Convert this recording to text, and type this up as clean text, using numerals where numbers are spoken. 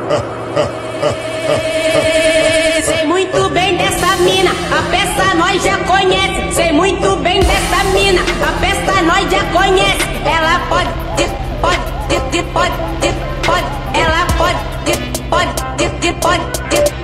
Sei muito bem dessa mina, a peça nós já conhece. Sei muito bem dessa mina, a peça nós já conhece. Ela pode, ela pode,